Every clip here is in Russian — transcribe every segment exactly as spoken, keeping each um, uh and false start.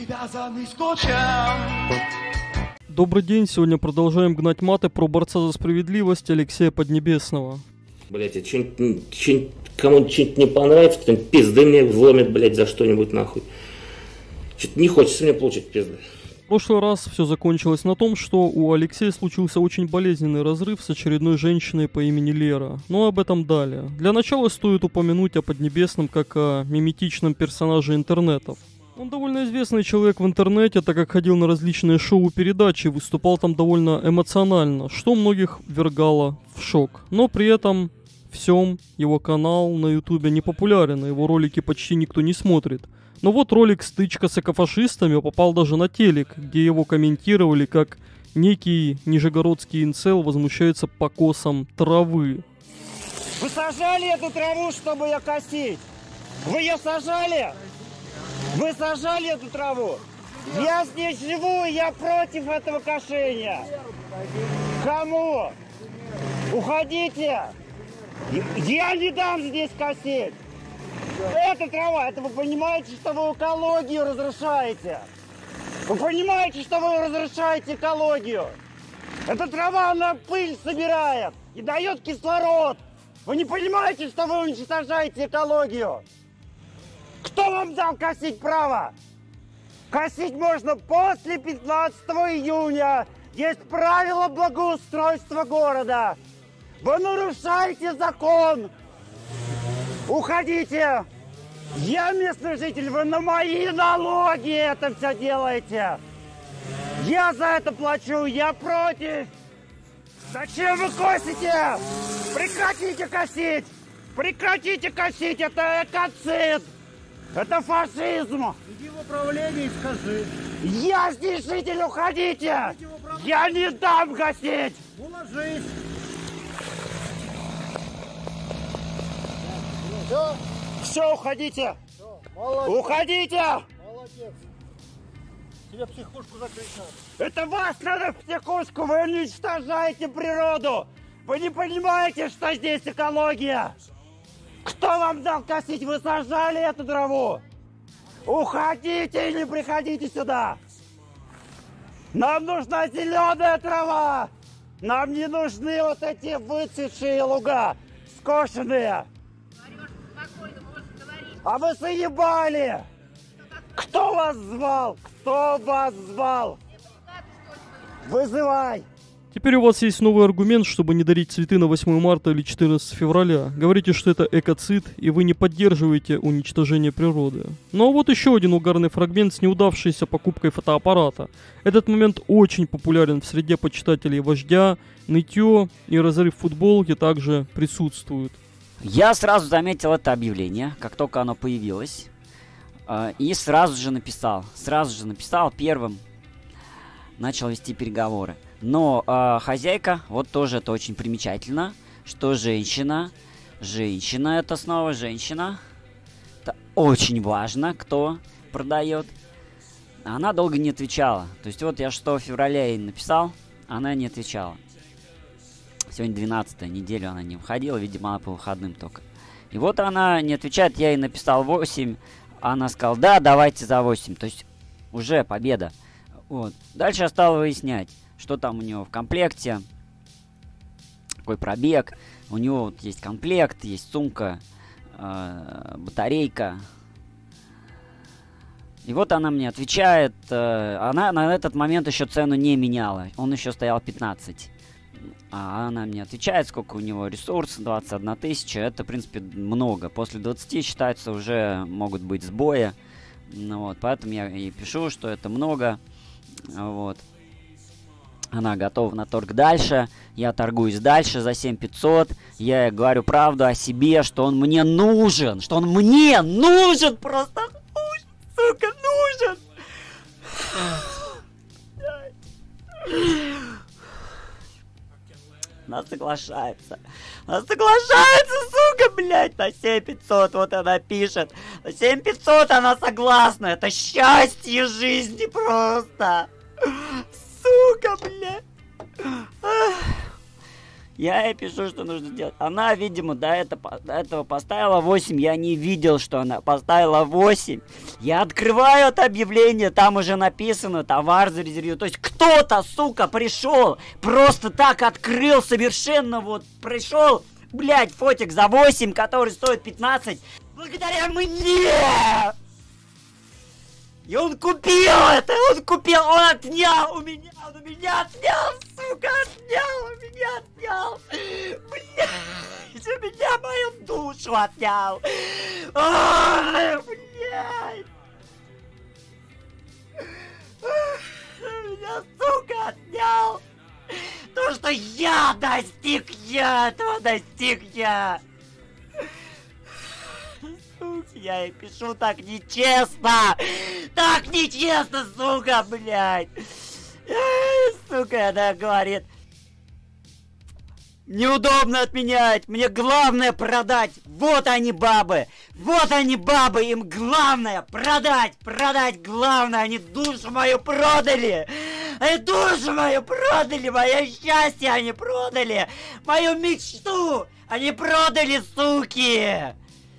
привязанный скотчем. Добрый день, сегодня продолжаем гнать маты про борца за справедливость Алексея Поднебесного. Блять, а что-нибудь, что-нибудь, кому-нибудь что-нибудь не понравится, кто-нибудь пизды мне вломит, блять, за что-нибудь нахуй. Что-то не хочется мне получить пизды. В прошлый раз все закончилось на том, что у Алексея случился очень болезненный разрыв с очередной женщиной по имени Лера. Но об этом далее. Для начала стоит упомянуть о Поднебесном как о миметичном персонаже интернетов. Он довольно известный человек в интернете, так как ходил на различные шоу-передачи и выступал там довольно эмоционально, что многих ввергало в шок. Но при этом всем его канал на ютубе не популярен, и его ролики почти никто не смотрит. Но вот ролик «Стычка с экофашистами» попал даже на телек, где его комментировали как некий нижегородский инцел возмущается покосом травы. Вы сажали эту траву, чтобы ее косить? Вы ее сажали? Вы сажали эту траву? Я здесь живу, и я против этого кошения. Кому? Уходите! Я не дам здесь косить! Это трава, это вы понимаете, что вы экологию разрушаете? Вы понимаете, что вы разрушаете экологию? Эта трава, она пыль собирает и дает кислород. Вы не понимаете, что вы уничтожаете экологию? Кто вам дал косить право? Косить можно после пятнадцатого июня. Есть правила благоустройства города. Вы нарушаете закон. Уходите! Я местный житель, вы на мои налоги это все делаете! Я за это плачу, я против! Зачем вы косите? Прекратите косить! Прекратите косить, это экоцид! Это фашизм! Иди в управление и скажи. Я здесь житель, уходите! Я не дам косить! Уложись! Все? Все, уходите! Все, молодец. Уходите! Молодец! Тебе психушку закрыть надо. Это вас надо в психушку! Вы уничтожаете природу! Вы не понимаете, что здесь экология! Кто вам дал косить? Вы сажали эту траву! Уходите или приходите сюда! Нам нужна зеленая трава! Нам не нужны вот эти выцветшие луга, скошенные! А вы заебали! Кто вас звал? Кто вас звал? Вызывай! Теперь у вас есть новый аргумент, чтобы не дарить цветы на восьмое марта или четырнадцатое февраля. Говорите, что это экоцид, и вы не поддерживаете уничтожение природы. Ну а вот еще один угарный фрагмент с неудавшейся покупкой фотоаппарата. Этот момент очень популярен в среде почитателей вождя, нытье и разрыв футболки также присутствуют. Я сразу заметил это объявление, как только оно появилось, и сразу же написал, сразу же написал первым, начал вести переговоры. Но э, хозяйка, вот тоже это очень примечательно, что женщина, женщина это снова женщина, это очень важно, кто продает. Она долго не отвечала, то есть вот я шестого февраля ей написал, она не отвечала. Сегодня двенадцатая, неделю она не выходила, видимо, она по выходным только. И вот она не отвечает, я ей написал восемь, она сказала, да, давайте за восемь, то есть уже победа. Вот. Дальше я стал выяснять, что там у него в комплекте, какой пробег. У него вот есть комплект, есть сумка, э, батарейка. И вот она мне отвечает, э, она на этот момент еще цену не меняла, он еще стоял пятнадцать. А она мне отвечает, сколько у него ресурс, двадцать одна тысяча, это, в принципе, много. После двадцати, считается, уже могут быть сбои. Ну, вот, поэтому я ей пишу, что это много. Вот. Она готова на торг дальше. Я торгуюсь дальше за семь тысяч пятьсот. Я ей говорю правду о себе, что он мне нужен. Что он мне нужен, просто нужен, сука, нужен. Она соглашается. Она соглашается, сука, блядь, на семь тысяч пятьсот. Вот она пишет. На семь тысяч пятьсот она согласна. Это счастье жизни просто. Сука, блядь. Я ей пишу, что нужно делать. Она, видимо, до этого, до этого поставила восемь. Я не видел, что она поставила восемь. Я открываю это объявление, там уже написано товар зарезервирован. То есть кто-то, сука, пришел, просто так открыл совершенно вот, пришел, блядь, фотик за восемь, который стоит пятнадцать, благодаря мне! И он купил это, он купил, он отнял у меня, он у меня отнял, сука, отнял, у меня отнял, блядь, у меня мою душу отнял, ай, блядь, у меня, сука, отнял, то, что я достиг, я этого достиг, я. Я ей пишу так нечестно! Так нечестно, сука, блядь! Сука, она говорит... Неудобно отменять! Мне главное продать! Вот они бабы! Вот они бабы! Им главное продать! Продать главное! Они душу мою продали! Они душу мою продали! Мое счастье они продали! Мою мечту! Они продали, суки!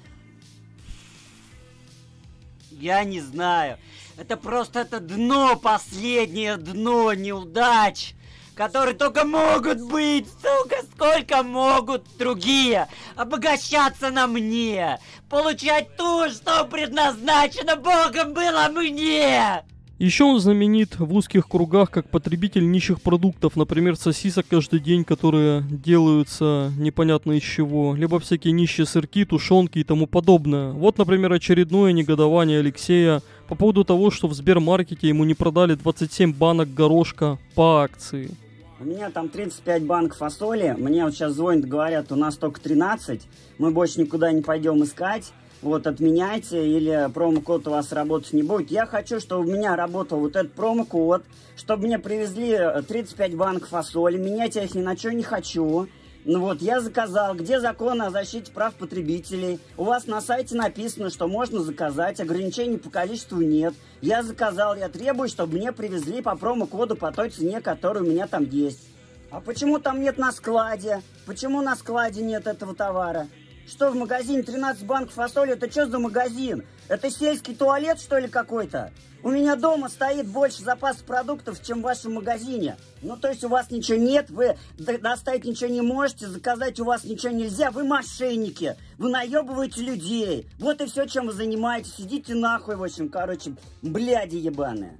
Я не знаю. Это просто это дно, последнее дно неудач, которые только могут быть, сука, сколько могут другие обогащаться на мне, получать то, что предназначено Богом было мне. Еще он знаменит в узких кругах как потребитель нищих продуктов, например, сосисок каждый день, которые делаются непонятно из чего, либо всякие нищие сырки, тушенки и тому подобное. Вот, например, очередное негодование Алексея по поводу того, что в Сбермаркете ему не продали двадцать семь банок горошка по акции. У меня там тридцать пять банок фасоли, мне вот сейчас звонят, говорят, у нас только тринадцать, мы больше никуда не пойдем искать. Вот, отменяйте, или промокод у вас работать не будет. Я хочу, чтобы у меня работал вот этот промокод, чтобы мне привезли тридцать пять банок фасоли. Менять я их ни на что не хочу. Ну вот, я заказал. Где закон о защите прав потребителей? У вас на сайте написано, что можно заказать, ограничений по количеству нет. Я заказал, я требую, чтобы мне привезли по промокоду по той цене, которая у меня там есть. А почему там нет на складе? Почему на складе нет этого товара? Что в магазине тринадцать банок фасоли? Это что за магазин? Это сельский туалет, что ли, какой-то? У меня дома стоит больше запас продуктов, чем в вашем магазине. Ну, то есть у вас ничего нет, вы доставить ничего не можете, заказать у вас ничего нельзя, вы мошенники, вы наебываете людей. Вот и все, чем вы занимаетесь. Идите нахуй, в общем, короче, бляди ебаные.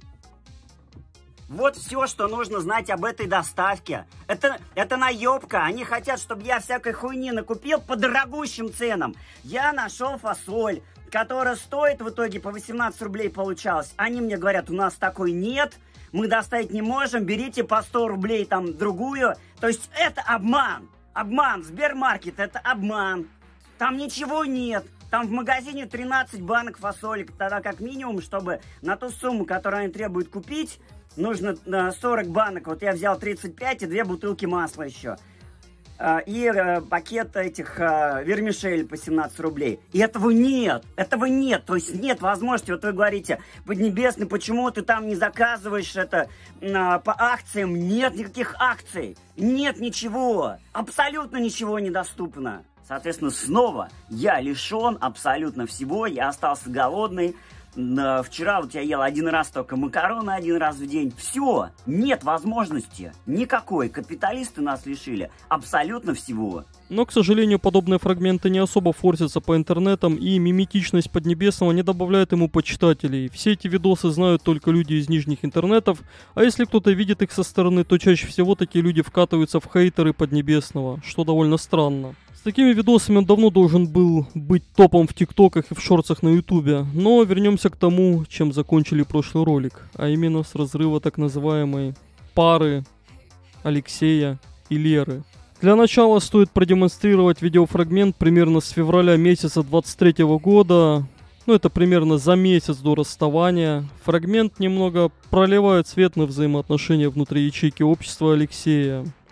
Вот все, что нужно знать об этой доставке. Это, это наебка. Они хотят, чтобы я всякой хуйни накупил по дорогущим ценам. Я нашел фасоль, которая стоит в итоге по восемнадцать рублей получалось. Они мне говорят, у нас такой нет, мы доставить не можем, берите по сто рублей там другую. То есть это обман. Обман. Сбермаркет это обман. Там ничего нет. Там в магазине тринадцать банок фасоли. Тогда как минимум, чтобы на ту сумму, которую они требуют купить, нужно сорок банок. Вот я взял тридцать пять и две бутылки масла еще. И пакет этих вермишель по семнадцать рублей. И этого нет. Этого нет. То есть нет возможности. Вот вы говорите, Поднебесный, почему ты там не заказываешь это по акциям? Нет никаких акций. Нет ничего. Абсолютно ничего недоступно. Соответственно, снова я лишен абсолютно всего. Я остался голодный. Вчера вот я ел один раз только макароны один раз в день. Все, нет возможности никакой. Капиталисты нас лишили абсолютно всего. Но, к сожалению, подобные фрагменты не особо форсятся по интернетам, и миметичность Поднебесного не добавляет ему почитателей. Все эти видосы знают только люди из нижних интернетов, а если кто-то видит их со стороны, то чаще всего такие люди вкатываются в хейтеры Поднебесного, что довольно странно. С такими видосами он давно должен был быть топом в тиктоках и в шортсах на ютубе, но вернемся к тому, чем закончили прошлый ролик, а именно с разрыва так называемой пары Алексея и Леры. Для начала стоит продемонстрировать видеофрагмент примерно с февраля месяца двадцать третьего года, ну это примерно за месяц до расставания. Фрагмент немного проливает свет на взаимоотношения внутри ячейки общества Алексея.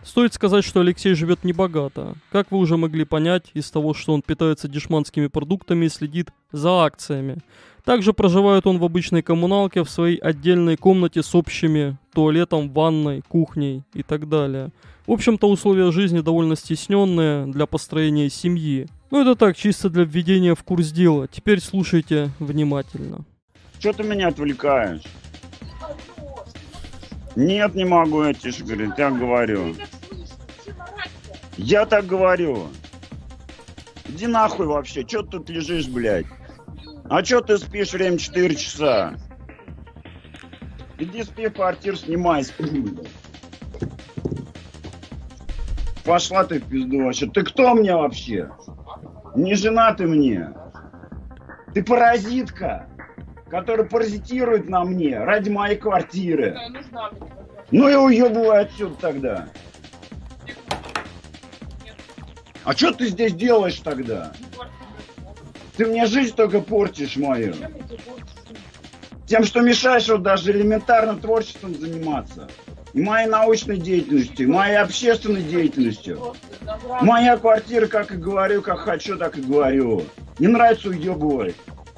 Стоит сказать, что Алексей живет небогато. Как вы уже могли понять из того, что он питается дешманскими продуктами и следит за акциями. Также проживает он в обычной коммуналке в своей отдельной комнате с общими туалетом, ванной, кухней и так далее. В общем-то, условия жизни довольно стесненные для построения семьи. Но это так, чисто для введения в курс дела. Теперь слушайте внимательно. Что ты меня отвлекаешь? Нет, не могу, я тише говорю, так говорю. Я так говорю. Иди нахуй вообще, чё ты тут лежишь, блядь? А чё ты спишь время четыре часа? Иди спи, квартиру снимай, спи, блядь. Пошла ты в пизду вообще. Ты кто мне вообще? Не жена ты мне. Ты паразитка, которая паразитирует на мне ради моей квартиры. Ну и уебывай отсюда тогда. А что ты здесь делаешь тогда? Ты мне жизнь только портишь мою. Тем, что мешаешь вот даже элементарным творчеством заниматься. И моей научной деятельностью, и моей общественной деятельностью. Моя квартира, как и говорю, как хочу, так и говорю. Не нравится, уебывай.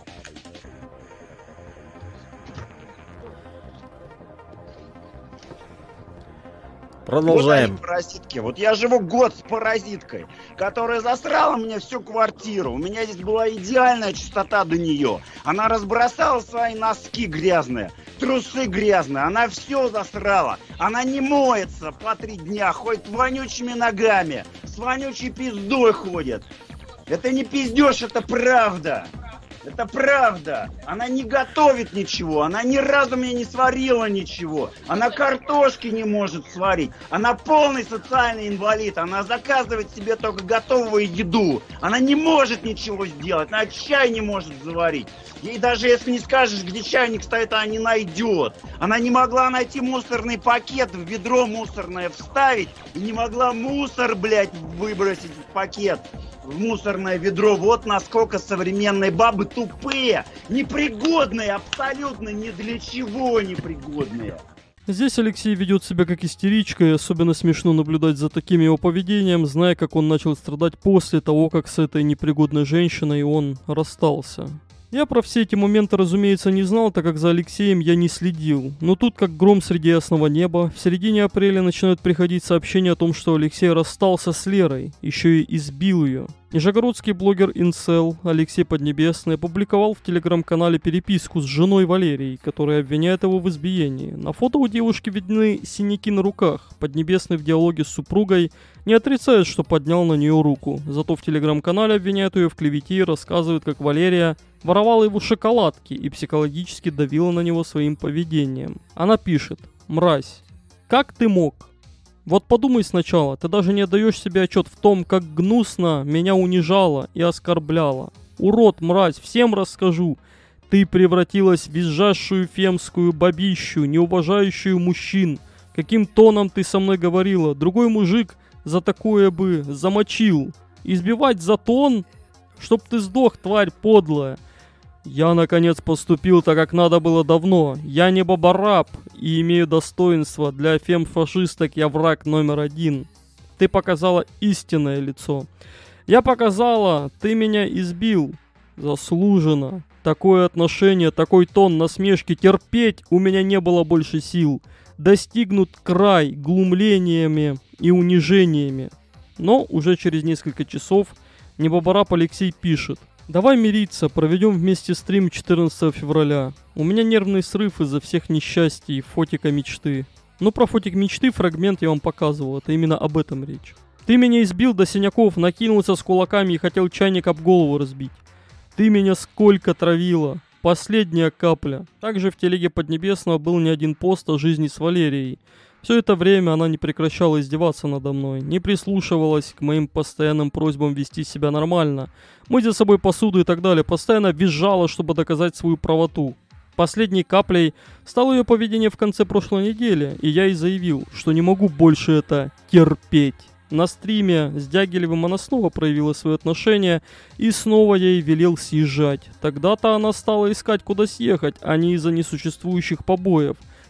Продолжаем. Вот они паразитки. Вот я живу год с паразиткой, которая засрала мне всю квартиру. У меня здесь была идеальная чистота до нее. Она разбросала свои носки грязные, трусы грязные. Она все засрала. Она не моется по три дня, ходит вонючими ногами, с вонючей пиздой ходит. Это не пиздеж, это правда. Это правда. Она не готовит ничего. Она ни разу мне не сварила ничего. Она картошки не может сварить. Она полный социальный инвалид. Она заказывает себе только готовую еду. Она не может ничего сделать. Она чай не может заварить. Ей даже если не скажешь, где чайник стоит, она не найдет. Она не могла найти мусорный пакет, в ведро мусорное вставить. И не могла мусор, блядь, выбросить в пакет. В мусорное ведро. Вот насколько современные бабы тупые, непригодные, абсолютно ни для чего непригодные. Здесь Алексей ведет себя как истеричка, и особенно смешно наблюдать за таким его поведением, зная, как он начал страдать после того, как с этой непригодной женщиной он расстался. Я про все эти моменты, разумеется, не знал, так как за Алексеем я не следил. Но тут, как гром среди ясного неба, в середине апреля начинают приходить сообщения о том, что Алексей расстался с Лерой, еще и избил ее. Нижегородский блогер Инцел Алексей Поднебесный опубликовал в телеграм-канале переписку с женой Валерией, которая обвиняет его в избиении. На фото у девушки видны синяки на руках. Поднебесный в диалоге с супругой не отрицает, что поднял на нее руку. Зато в телеграм-канале обвиняют ее в клевете и рассказывают, как Валерия воровала его шоколадки и психологически давила на него своим поведением. Она пишет: «Мразь, как ты мог? Вот подумай сначала, ты даже не отдаешь себе отчет в том, как гнусно меня унижала и оскорбляла. Урод, мразь, всем расскажу. Ты превратилась в визжащую фемскую бабищу, не уважающую мужчин. Каким тоном ты со мной говорила? Другой мужик за такое бы замочил. Избивать за тон? Чтоб ты сдох, тварь подлая. Я, наконец, поступил так, как надо было давно. Я не бабараб и имею достоинство. Для фем-фашисток я враг номер один. Ты показала истинное лицо. Я показала, ты меня избил. Заслуженно. Такое отношение, такой тон насмешки терпеть у меня не было больше сил. Достигнут край глумлениями и унижениями». Но уже через несколько часов небабараб Алексей пишет: «Давай мириться, проведем вместе стрим четырнадцатого февраля. У меня нервный срыв из-за всех несчастий, фотика мечты». Ну, про фотик мечты фрагмент я вам показывал, это именно об этом речь. «Ты меня избил до синяков, накинулся с кулаками и хотел чайник об голову разбить. Ты меня сколько травила. Последняя капля». Также в телеге Поднебесного был не один пост о жизни с Валерией. Все это время она не прекращала издеваться надо мной, не прислушивалась к моим постоянным просьбам вести себя нормально, мыть за собой посуду и так далее, постоянно визжала, чтобы доказать свою правоту. Последней каплей стало ее поведение в конце прошлой недели, и я ей заявил, что не могу больше это терпеть. На стриме с Дягилевым она снова проявила свое отношение, и снова я ей велел съезжать. Тогда-то она стала искать, куда съехать, а не из-за несуществующих побоев,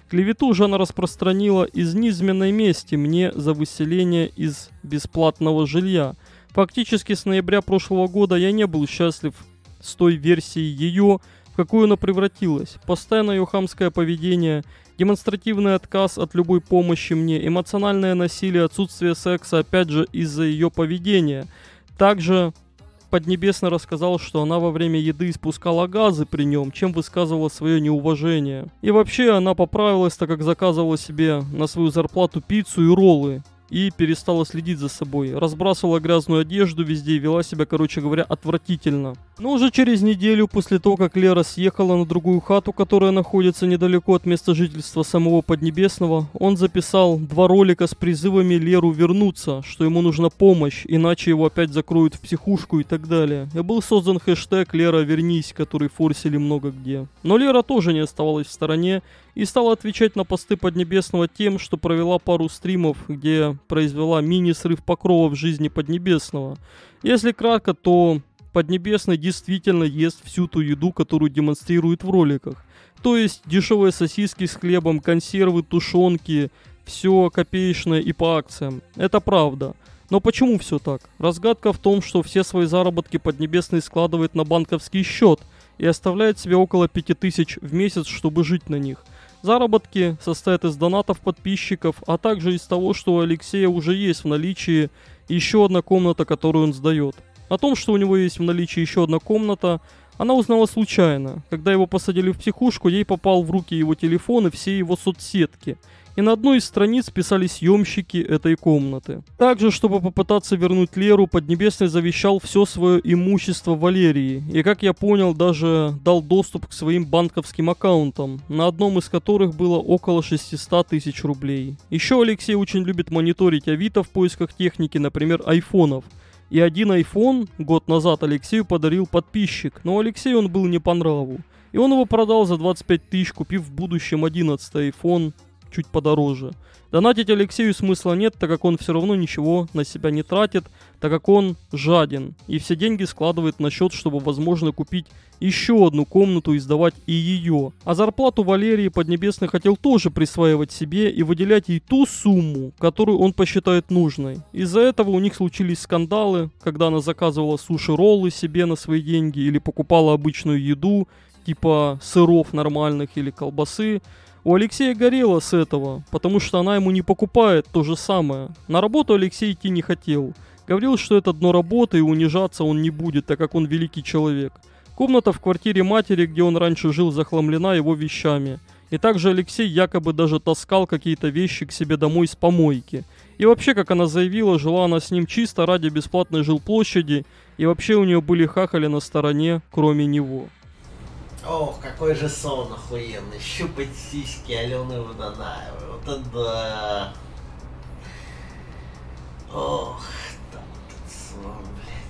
Клевету же она распространила из низменной мести мне за выселение из бесплатного жилья. Фактически с ноября прошлого года я не был счастлив с той версией ее, в какую она превратилась. Постоянное ее хамское поведение, демонстративный отказ от любой помощи мне, эмоциональное насилие, отсутствие секса, опять же из-за ее поведения. Также Поднебесный рассказал, что она во время еды испускала газы при нем, чем высказывала свое неуважение. И вообще она поправилась, так как заказывала себе на свою зарплату пиццу и роллы. И перестала следить за собой. Разбрасывала грязную одежду везде и вела себя, короче говоря, отвратительно. Но уже через неделю после того, как Лера съехала на другую хату, которая находится недалеко от места жительства самого Поднебесного, он записал два ролика с призывами Леру вернуться, что ему нужна помощь, иначе его опять закроют в психушку и так далее. И был создан хэштег «Лера, вернись», который форсили много где. Но Лера тоже не оставалась в стороне и стала отвечать на посты Поднебесного тем, что провела пару стримов, где произвела мини-срыв покрова в жизни Поднебесного. Если кратко, то Поднебесный действительно ест всю ту еду, которую демонстрирует в роликах. То есть дешевые сосиски с хлебом, консервы, тушенки, все копеечное и по акциям. Это правда. Но почему все так? Разгадка в том, что все свои заработки Поднебесный складывает на банковский счет и оставляет себе около пяти тысяч в месяц, чтобы жить на них. Заработки состоят из донатов подписчиков, а также из того, что у Алексея уже есть в наличии еще одна комната, которую он сдает. О том, что у него есть в наличии еще одна комната, она узнала случайно. Когда его посадили в психушку, ей попал в руки его телефон и все его соцсетки. И на одной из страниц писали съемщики этой комнаты. Также, чтобы попытаться вернуть Леру, Поднебесный завещал все свое имущество Валерии. И, как я понял, даже дал доступ к своим банковским аккаунтам, на одном из которых было около шестисот тысяч рублей. Еще Алексей очень любит мониторить Авито в поисках техники, например, айфонов. И один айфон год назад Алексею подарил подписчик, но Алексею он был не по нраву. И он его продал за двадцать пять тысяч, купив в будущем одиннадцатый айфон чуть подороже. Донатить Алексею смысла нет, так как он все равно ничего на себя не тратит, так как он жаден. И все деньги складывает на счет, чтобы, возможно, купить еще одну комнату и сдавать и ее. А зарплату Валерии Поднебесный хотел тоже присваивать себе и выделять ей ту сумму, которую он посчитает нужной. Из-за этого у них случились скандалы, когда она заказывала суши-роллы себе на свои деньги или покупала обычную еду, типа сыров нормальных или колбасы. У Алексея горело с этого, потому что она ему не покупает то же самое. На работу Алексей идти не хотел. Говорил, что это дно работы и унижаться он не будет, так как он великий человек. Комната в квартире матери, где он раньше жил, захламлена его вещами. И также Алексей якобы даже таскал какие-то вещи к себе домой с помойки. И вообще, как она заявила, жила она с ним чисто ради бесплатной жилплощади, и вообще у нее были хахали на стороне, кроме него. Ох, какой же сон охуенный. Щупать сиськи Алены Водонаевой. Вот это да. Ох, там этот сон, блядь.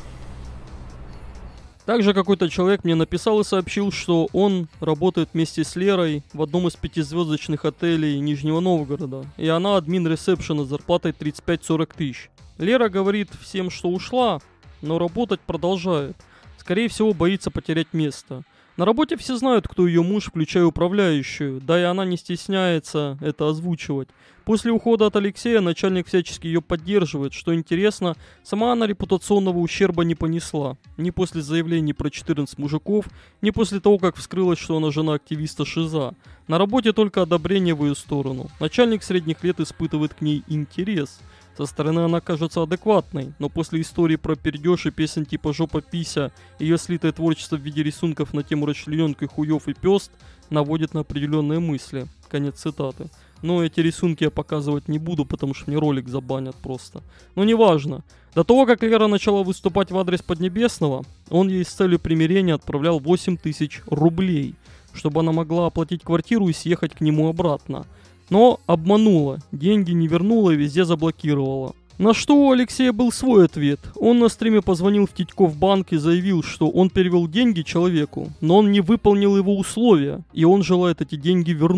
Также какой-то человек мне написал и сообщил, что он работает вместе с Лерой в одном из пятизвездочных отелей Нижнего Новгорода. И она админ ресепшена с зарплатой тридцать пять - сорок тысяч. Лера говорит всем, что ушла, но работать продолжает. Скорее всего, боится потерять место. На работе все знают, кто ее муж, включая управляющую, да и она не стесняется это озвучивать. После ухода от Алексея начальник всячески ее поддерживает, что интересно, сама она репутационного ущерба не понесла. Ни после заявлений про четырнадцать мужиков, ни после того, как вскрылось, что она жена активиста ШИЗа. На работе только одобрение в ее сторону. Начальник средних лет испытывает к ней интерес. Со стороны она кажется адекватной, но после истории про пердеж и песен типа «Жопа пися», ее слитое творчество в виде рисунков на тему расчлененки, хуев и пёст наводит на определенные мысли. Конец цитаты. Но эти рисунки я показывать не буду, потому что мне ролик забанят просто. Но неважно. До того, как Лера начала выступать в адрес Поднебесного, он ей с целью примирения отправлял восемь тысяч рублей, чтобы она могла оплатить квартиру и съехать к нему обратно. Но обманула, деньги не вернула и везде заблокировала. На что у Алексея был свой ответ. Он на стриме позвонил в Тинькофф банк и заявил, что он перевел деньги человеку, но он не выполнил его условия, и он желает эти деньги вернуть.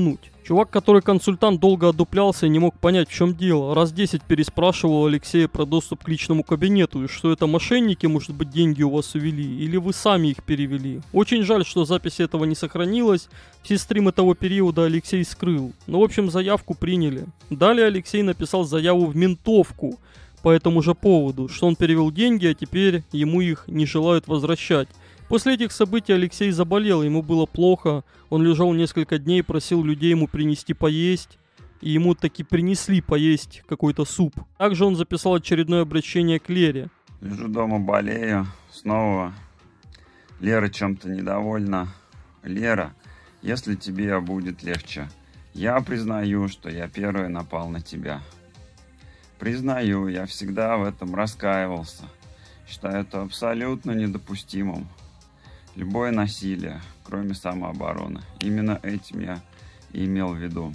Чувак, который консультант, долго отдуплялся и не мог понять, в чем дело. Раз десять переспрашивал Алексея про доступ к личному кабинету, и что это мошенники, может быть, деньги у вас увели, или вы сами их перевели. Очень жаль, что запись этого не сохранилась. Все стримы того периода Алексей скрыл. Но, в общем, заявку приняли. Далее Алексей написал заяву в ментовку по этому же поводу, что он перевел деньги, а теперь ему их не желают возвращать. После этих событий Алексей заболел, ему было плохо, он лежал несколько дней, просил людей ему принести поесть, и ему таки принесли поесть какой-то суп. Также он записал очередное обращение к Лере. Лежу дома, болею, снова Лера чем-то недовольна. Лера, если тебе будет легче, я признаю, что я первый напал на тебя. Признаю, я всегда в этом раскаивался. Считаю это абсолютно недопустимым. Любое насилие, кроме самообороны. Именно этим я и имел в виду.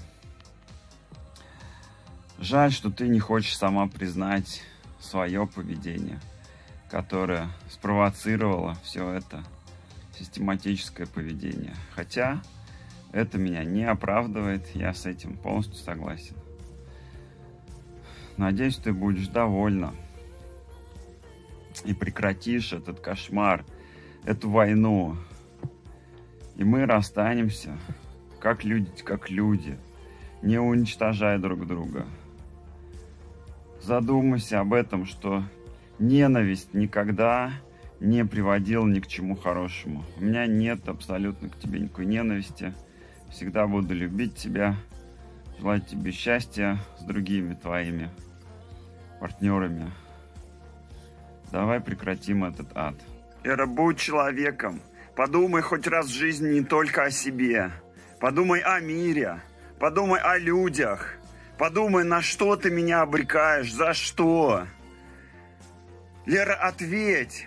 Жаль, что ты не хочешь сама признать свое поведение, которое спровоцировало все это систематическое поведение. Хотя это меня не оправдывает, я с этим полностью согласен. Надеюсь, ты будешь довольна и прекратишь этот кошмар, эту войну. И мы расстанемся, как люди, как люди, не уничтожая друг друга. Задумайся об этом, что ненависть никогда не приводила ни к чему хорошему. У меня нет абсолютно к тебе никакой ненависти. Всегда буду любить тебя, желать тебе счастья с другими твоими партнерами. Давай прекратим этот ад. Лера, будь человеком. Подумай хоть раз в жизни не только о себе. Подумай о мире. Подумай о людях. Подумай, на что ты меня обрекаешь. За что? Лера, ответь.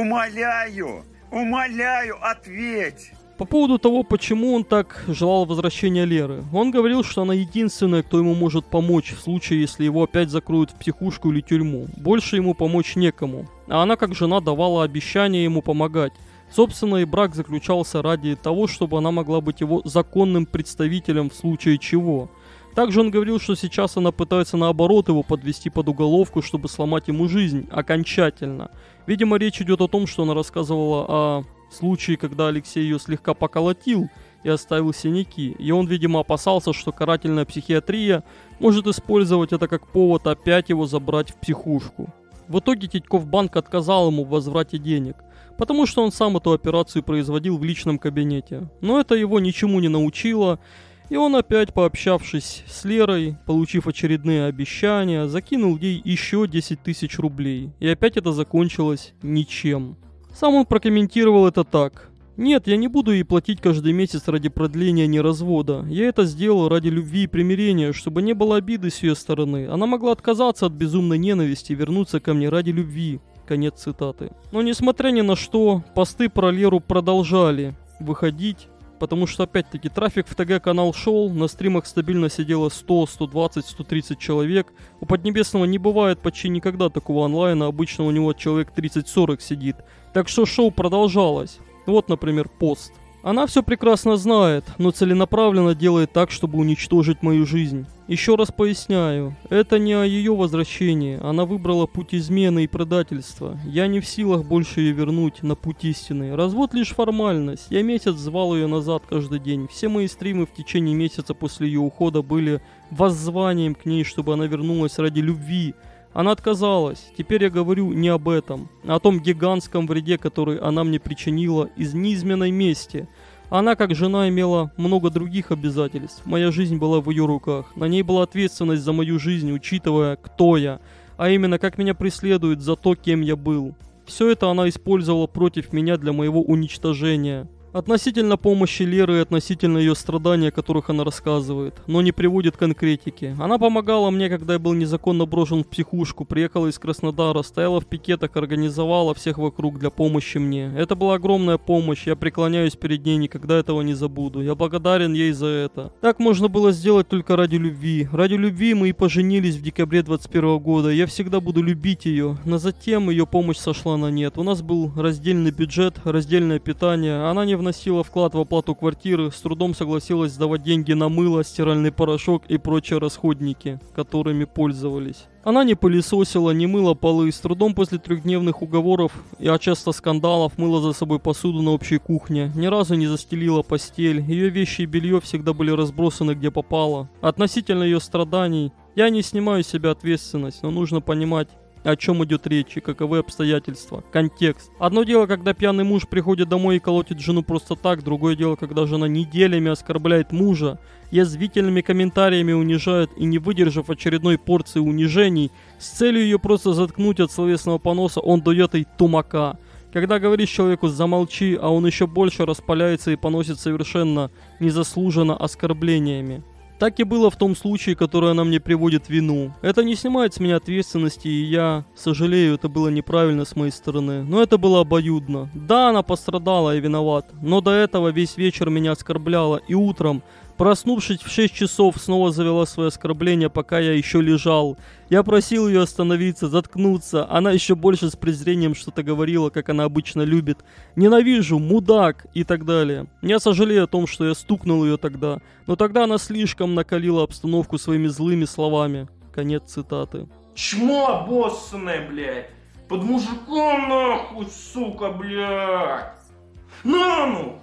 Умоляю. Умоляю, ответь. По поводу того, почему он так желал возвращения Леры. Он говорил, что она единственная, кто ему может помочь в случае, если его опять закроют в психушку или тюрьму. Больше ему помочь некому. А она, как жена, давала обещание ему помогать. Собственно, и брак заключался ради того, чтобы она могла быть его законным представителем в случае чего. Также он говорил, что сейчас она пытается наоборот его подвести под уголовку, чтобы сломать ему жизнь окончательно. Видимо, речь идет о том, что она рассказывала о случае, когда Алексей ее слегка поколотил и оставил синяки. И он, видимо, опасался, что карательная психиатрия может использовать это как повод опять его забрать в психушку. В итоге Титьков банк отказал ему в возврате денег, потому что он сам эту операцию производил в личном кабинете. Но это его ничему не научило, и он опять, пообщавшись с Лерой, получив очередные обещания, закинул ей еще десять тысяч рублей. И опять это закончилось ничем. Сам он прокомментировал это так. «Нет, я не буду ей платить каждый месяц ради продления неразвода. Я это сделал ради любви и примирения, чтобы не было обиды с ее стороны. Она могла отказаться от безумной ненависти и вернуться ко мне ради любви». Конец цитаты. Но несмотря ни на что, посты про Леру продолжали выходить, потому что опять-таки трафик в ТГ-канал шел, на стримах стабильно сидело сто, сто двадцать, сто тридцать человек. У Поднебесного не бывает почти никогда такого онлайна, обычно у него человек тридцать-сорок сидит. Так что шоу продолжалось. Вот, например, пост. Она все прекрасно знает, но целенаправленно делает так, чтобы уничтожить мою жизнь. Еще раз поясняю, это не о ее возвращении, она выбрала путь измены и предательства. Я не в силах больше ее вернуть на путь истины. Развод лишь формальность, я месяц звал ее назад каждый день. Все мои стримы в течение месяца после ее ухода были воззванием к ней, чтобы она вернулась ради любви. Она отказалась. Теперь я говорю не об этом, а о том гигантском вреде, который она мне причинила из низменной мести. Она, как жена, имела много других обязательств. Моя жизнь была в ее руках. На ней была ответственность за мою жизнь, учитывая, кто я, а именно, как меня преследуют за то, кем я был. Все это она использовала против меня для моего уничтожения. Относительно помощи Леры и относительно ее страданий, о которых она рассказывает, но не приводит конкретики. Она помогала мне, когда я был незаконно брошен в психушку, приехала из Краснодара, стояла в пикетах, организовала всех вокруг для помощи мне. Это была огромная помощь, я преклоняюсь перед ней, никогда этого не забуду. Я благодарен ей за это. Так можно было сделать только ради любви. Ради любви мы и поженились в декабре двадцать первого года. Я всегда буду любить ее, но затем ее помощь сошла на нет. У нас был раздельный бюджет, раздельное питание, она не вносила вклад в оплату квартиры, с трудом согласилась сдавать деньги на мыло, стиральный порошок и прочие расходники, которыми пользовались. Она не пылесосила, не мыла полы, с трудом после трехдневных уговоров и а часто скандалов мыла за собой посуду на общей кухне, ни разу не застелила постель, ее вещи и белье всегда были разбросаны где попало. Относительно ее страданий, я не снимаю с себя ответственность, но нужно понимать, о чем идет речь и каковы обстоятельства, контекст. Одно дело, когда пьяный муж приходит домой и колотит жену просто так, другое дело, когда жена неделями оскорбляет мужа, язвительными комментариями унижает и, не выдержав очередной порции унижений, с целью ее просто заткнуть от словесного поноса, он дает ей тумака. Когда говоришь человеку «замолчи», а он еще больше распаляется и поносит совершенно незаслуженно оскорблениями. Так и было в том случае, который она мне приводит в вину. Это не снимает с меня ответственности, и я сожалею, это было неправильно с моей стороны. Но это было обоюдно. Да, она пострадала и виноват, но до этого весь вечер меня оскорбляла, и утром, проснувшись в шесть часов, снова завела свое оскорбление, пока я еще лежал. Я просил ее остановиться, заткнуться. Она еще больше с презрением что-то говорила, как она обычно любит. «Ненавижу, мудак» и так далее. Я сожалею о том, что я стукнул ее тогда. Но тогда она слишком накалила обстановку своими злыми словами. Конец цитаты. Чмо обоссанное, блядь. Под мужиком нахуй, сука, блядь. На ну!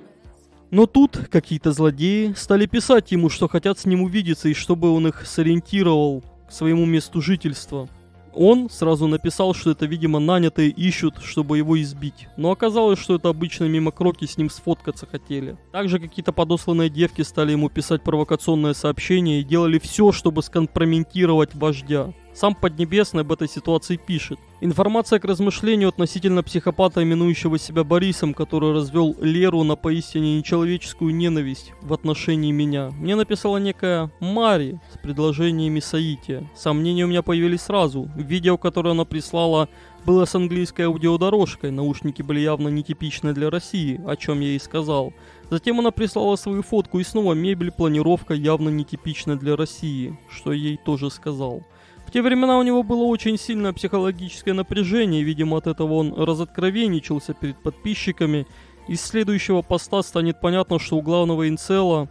Но тут какие-то злодеи стали писать ему, что хотят с ним увидеться и чтобы он их сориентировал к своему месту жительства. Он сразу написал, что это, видимо, нанятые ищут, чтобы его избить. Но оказалось, что это обычные мимокроки с ним сфоткаться хотели. Также какие-то подосланные девки стали ему писать провокационные сообщения и делали все, чтобы скомпрометировать вождя. Сам Поднебесный об этой ситуации пишет. Информация к размышлению относительно психопата, именующего себя Борисом, который развел Леру на поистине нечеловеческую ненависть в отношении меня. Мне написала некая Мари с предложениями соития. Сомнения у меня появились сразу. Видео, которое она прислала, было с английской аудиодорожкой. Наушники были явно нетипичны для России, о чем я ей сказал. Затем она прислала свою фотку, и снова мебель, планировка явно нетипична для России, что я ей тоже сказал. В те времена у него было очень сильное психологическое напряжение, видимо, от этого он разоткровенничался перед подписчиками. Из следующего поста станет понятно, что у главного инцела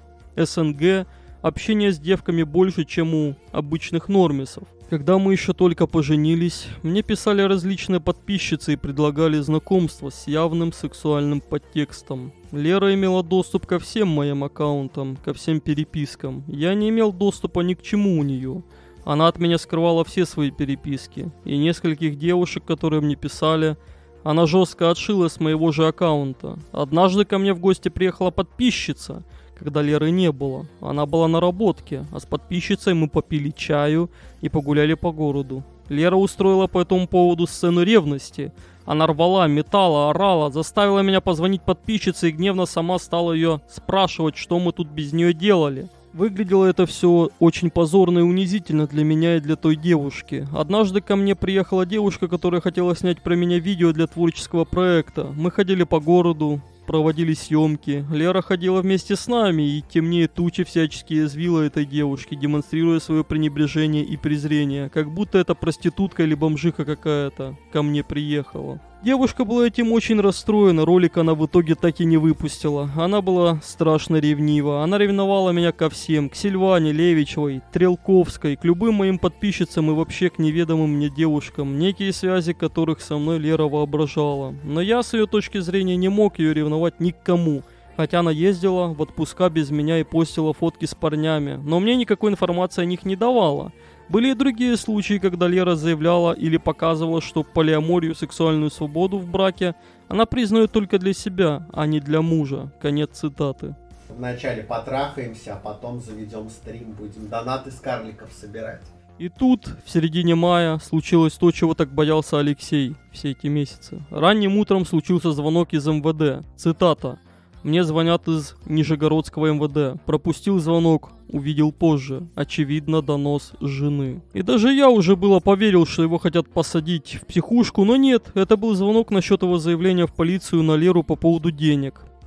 СНГ общение с девками больше, чем у обычных нормисов. Когда мы еще только поженились, мне писали различные подписчицы и предлагали знакомство с явным сексуальным подтекстом. Лера имела доступ ко всем моим аккаунтам, ко всем перепискам. Я не имел доступа ни к чему у нее. Она от меня скрывала все свои переписки, и нескольких девушек, которые мне писали, она жестко отшила с моего же аккаунта. Однажды ко мне в гости приехала подписчица, когда Леры не было. Она была на работке, а с подписчицей мы попили чаю и погуляли по городу. Лера устроила по этому поводу сцену ревности. Она рвала, метала, орала, заставила меня позвонить подписчице и гневно сама стала ее спрашивать, что мы тут без нее делали. Выглядело это все очень позорно и унизительно для меня и для той девушки. Однажды ко мне приехала девушка, которая хотела снять про меня видео для творческого проекта. Мы ходили по городу, проводили съемки. Лера ходила вместе с нами и темнее тучи всячески язвила этой девушке, демонстрируя свое пренебрежение и презрение, как будто это проститутка или бомжиха какая-то ко мне приехала. Девушка была этим очень расстроена, ролик она в итоге так и не выпустила. Она была страшно ревнива. Она ревновала меня ко всем, к Сильване, Левичевой, Трелковской, к любым моим подписчицам и вообще к неведомым мне девушкам, некие связи которых со мной Лера воображала. Но я с ее точки зрения не мог ее ревновать ни к кому. Хотя она ездила в отпуска без меня и постила фотки с парнями, но мне никакой информации о них не давала. Были и другие случаи, когда Лера заявляла или показывала, что полиаморию, сексуальную свободу в браке она признает только для себя, а не для мужа. Конец цитаты. Вначале потрахаемся, а потом заведем стрим, будем донаты с карликов собирать. И тут, в середине мая, случилось то, чего так боялся Алексей все эти месяцы. Ранним утром случился звонок из эм вэ дэ. Цитата. «Мне звонят из Нижегородского эм вэ дэ. Пропустил звонок, увидел позже. Очевидно, донос жены». И даже я уже было поверил, что его хотят посадить в психушку, но нет, это был звонок насчет его заявления в полицию на Леру по поводу денег.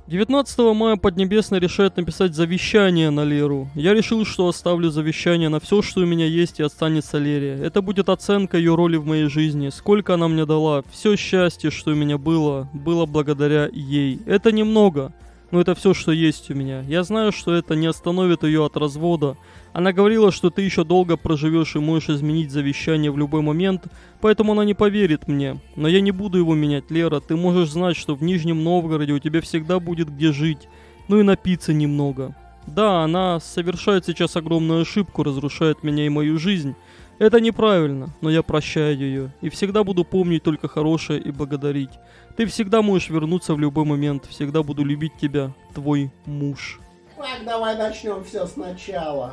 девятнадцатого мая Поднебесный решает написать завещание на Леру. Я решил, что оставлю завещание на все, что у меня есть, и останется Лере. Это будет оценка ее роли в моей жизни, сколько она мне дала. Все счастье, что у меня было, было благодаря ей. Это немного, но это все, что есть у меня. Я знаю, что это не остановит ее от развода. Она говорила, что ты еще долго проживешь и можешь изменить завещание в любой момент, поэтому она не поверит мне. Но я не буду его менять, Лера. Ты можешь знать, что в Нижнем Новгороде у тебя всегда будет где жить. Ну и напиться немного. Да, она совершает сейчас огромную ошибку, разрушает меня и мою жизнь. Это неправильно, но я прощаю ее. И всегда буду помнить только хорошее и благодарить. Ты всегда можешь вернуться в любой момент. Всегда буду любить тебя, твой муж. Так, давай начнем все сначала.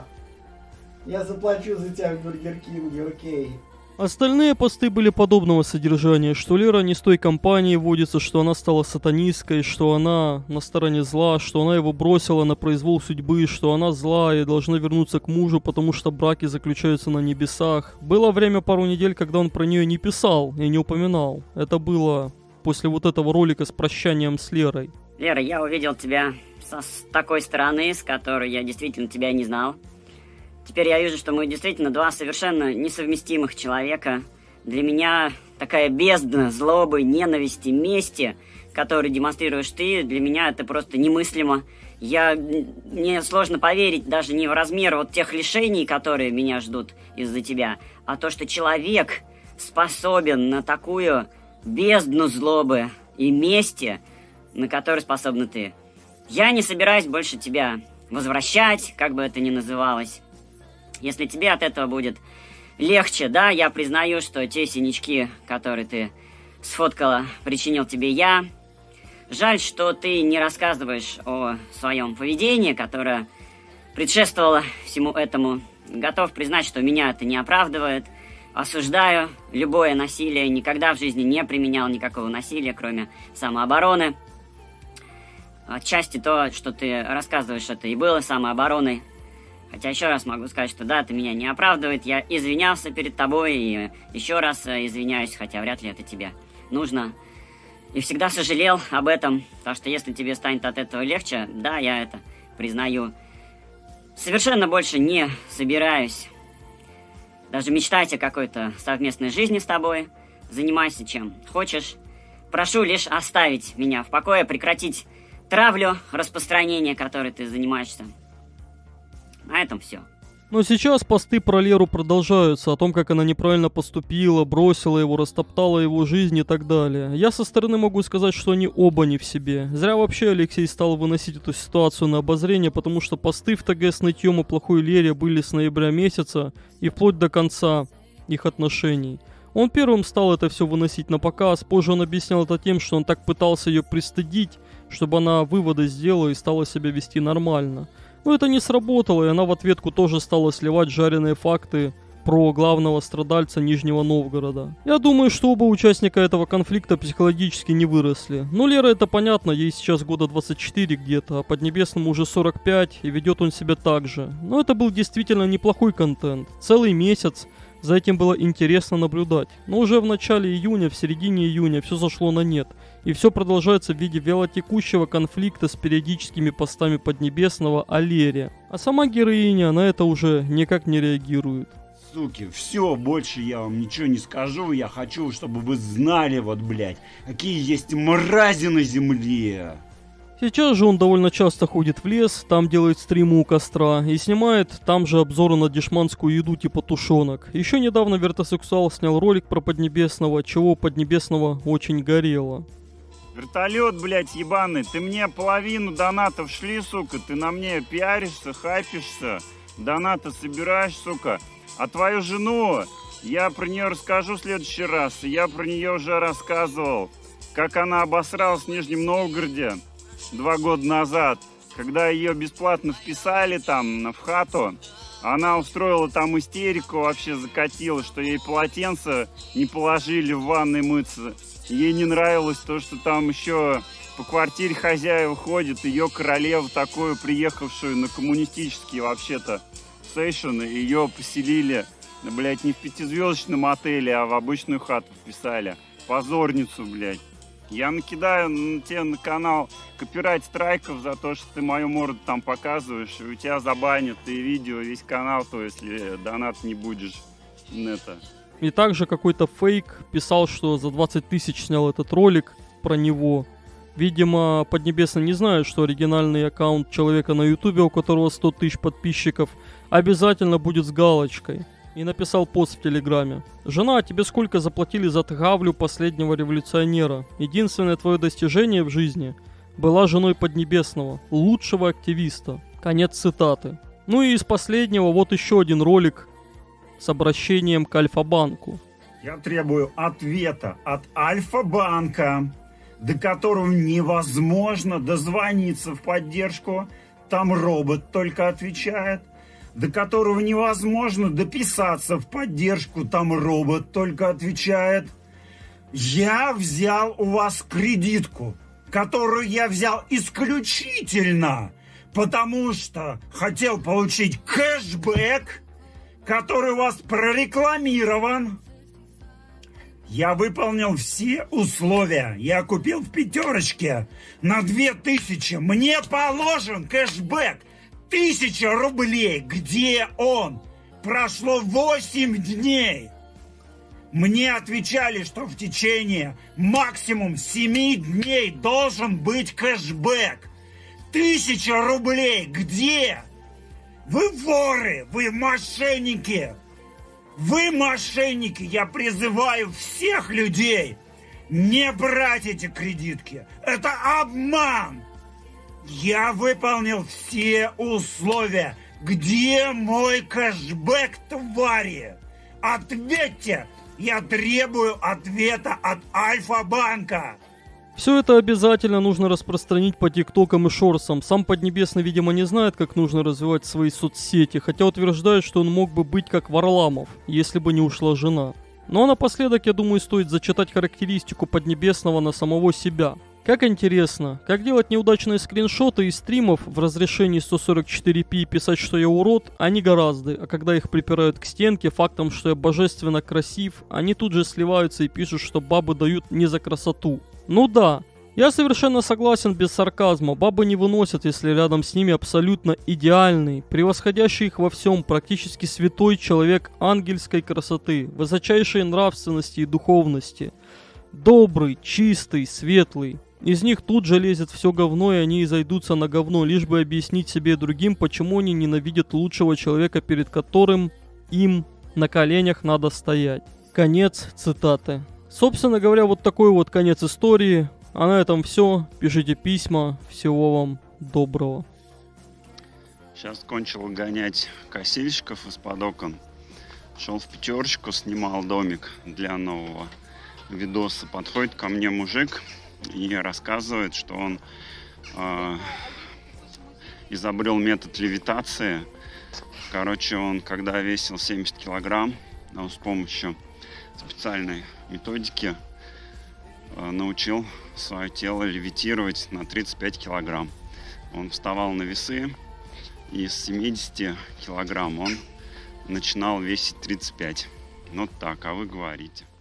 Я заплачу за тебя в Бургер Кинге, окей. Остальные посты были подобного содержания, что Лера не с той компанией водится, что она стала сатанисткой, что она на стороне зла, что она его бросила на произвол судьбы, что она злая и должна вернуться к мужу, потому что браки заключаются на небесах. Было время пару недель, когда он про нее не писал и не упоминал. Это было после вот этого ролика с прощанием с Лерой. Лера, я увидел тебя со, с такой стороны, с которой я действительно тебя не знал. Теперь я вижу, что мы действительно два совершенно несовместимых человека. Для меня такая бездна злобы, ненависти, мести, которую демонстрируешь ты, для меня это просто немыслимо. Я, мне сложно поверить даже не в размер вот тех лишений, которые меня ждут из-за тебя, а то, что человек способен на такую бездну злобы и мести, на которую способна ты. Я не собираюсь больше тебя возвращать, как бы это ни называлось. Если тебе от этого будет легче, да, я признаю, что те синячки, которые ты сфоткала, причинил тебе я. Жаль, что ты не рассказываешь о своем поведении, которое предшествовало всему этому. Готов признать, что меня это не оправдывает. Осуждаю любое насилие, никогда в жизни не применял никакого насилия, кроме самообороны. Отчасти то, что ты рассказываешь, это и было самообороной. Хотя еще раз могу сказать, что да, это меня не оправдывает. Я извинялся перед тобой и еще раз извиняюсь, хотя вряд ли это тебе нужно. И всегда сожалел об этом, потому что если тебе станет от этого легче, да, я это признаю. Совершенно больше не собираюсь даже мечтать о какой-то совместной жизни с тобой. Занимайся чем хочешь. Прошу лишь оставить меня в покое, прекратить травлю, распространение, которой ты занимаешься. На этом все. Но сейчас посты про Леру продолжаются, о том, как она неправильно поступила, бросила его, растоптала его жизнь и так далее. Я со стороны могу сказать, что они оба не в себе. Зря вообще Алексей стал выносить эту ситуацию на обозрение, потому что посты в ТГ с нытьем и плохой Лере были с ноября месяца и вплоть до конца их отношений. Он первым стал это все выносить на показ, позже он объяснял это тем, что он так пытался ее пристыдить, чтобы она выводы сделала и стала себя вести нормально. Но это не сработало, и она в ответку тоже стала сливать жареные факты про главного страдальца Нижнего Новгорода. Я думаю, что оба участника этого конфликта психологически не выросли. Но Лера, это понятно, ей сейчас года двадцать четыре где-то, а Поднебесному уже сорок пять, и ведет он себя так же. Но это был действительно неплохой контент. Целый месяц за этим было интересно наблюдать. Но уже в начале июня, в середине июня все зашло на нет. И все продолжается в виде вялотекущего конфликта с периодическими постами Поднебесного о Лере. А сама героиня на это уже никак не реагирует. Суки, все, больше я вам ничего не скажу. Я хочу, чтобы вы знали, вот, блядь, какие есть мрази на земле. Сейчас же он довольно часто ходит в лес, там делает стримы у костра и снимает там же обзоры на дешманскую еду типа тушенок. Еще недавно Вертосексуал снял ролик про Поднебесного, чего у Поднебесного очень горело. Вертолет, блядь, ебаный, ты мне половину донатов шли, сука, ты на мне пиаришься, хайпишься, донаты собираешь, сука. А твою жену, я про нее расскажу в следующий раз, я про нее уже рассказывал, как она обосралась в Нижнем Новгороде два года назад, когда ее бесплатно вписали там в хату. Она устроила там истерику, вообще закатила, что ей полотенце не положили в ванной мыться. Ей не нравилось то, что там еще по квартире хозяева ходит, ее королеву такую, приехавшую на коммунистический вообще-то сейшн, ее поселили, блядь, не в пятизвездочном отеле, а в обычную хату вписали. Позорницу, блядь. Я накидаю на тебе на канал копирайт страйков за то, что ты мою морду там показываешь, и у тебя забанят и видео, весь канал, то если донат не будешь это. И также какой-то фейк писал, что за двадцать тысяч снял этот ролик про него. Видимо, Поднебесный не знает, что оригинальный аккаунт человека на ютубе, у которого сто тысяч подписчиков, обязательно будет с галочкой. И написал пост в Телеграме. «Жена, тебе сколько заплатили за травлю последнего революционера? Единственное твое достижение в жизни была женой Поднебесного, лучшего активиста». Конец цитаты. Ну и из последнего вот еще один ролик с обращением к Альфа-банку. Я требую ответа от Альфа-банка, до которого невозможно дозвониться в поддержку. Там робот только отвечает. До которого невозможно дописаться в поддержку. Там робот только отвечает. Я взял у вас кредитку, которую я взял исключительно потому, что хотел получить кэшбэк, который у вас прорекламирован. Я выполнил все условия. Я купил в пятерочке на две тысячи. Мне положен кэшбэк. Тысяча рублей. Где он? Прошло восемь дней. Мне отвечали, что в течение максимум семи дней должен быть кэшбэк. Тысяча рублей. Где? Вы воры, вы мошенники. Вы мошенники. Я призываю всех людей не брать эти кредитки. Это обман. Я выполнил все условия. Где мой кэшбэк, твари? Ответьте! Я требую ответа от Альфа-банка. Все это обязательно нужно распространить по тиктокам и шорсам. Сам Поднебесный, видимо, не знает, как нужно развивать свои соцсети, хотя утверждает, что он мог бы быть как Варламов, если бы не ушла жена. Ну а напоследок, я думаю, стоит зачитать характеристику Поднебесного на самого себя. Как интересно, как делать неудачные скриншоты из стримов в разрешении сто сорок четыре пи и писать, что я урод, они гораздо, а когда их припирают к стенке фактом, что я божественно красив, они тут же сливаются и пишут, что бабы дают не за красоту. Ну да, я совершенно согласен без сарказма, бабы не выносят, если рядом с ними абсолютно идеальный, превосходящий их во всем, практически святой человек ангельской красоты, высочайшей нравственности и духовности. Добрый, чистый, светлый. Из них тут же лезет все говно, и они изойдутся на говно, лишь бы объяснить себе и другим, почему они ненавидят лучшего человека, перед которым им на коленях надо стоять. Конец цитаты. Собственно говоря, вот такой вот конец истории. А на этом все. Пишите письма. Всего вам доброго. Сейчас кончил гонять косильщиков из-под окон. Шел в пятерочку, снимал домик для нового видоса. Подходит ко мне мужик и рассказывает, что он э, изобрел метод левитации. Короче, он когда весил семьдесят килограмм, он с помощью специальной методики э, научил свое тело левитировать на тридцать пять килограмм. Он вставал на весы, и с семидесяти килограмм он начинал весить тридцать пять. Вот так, а вы говорите.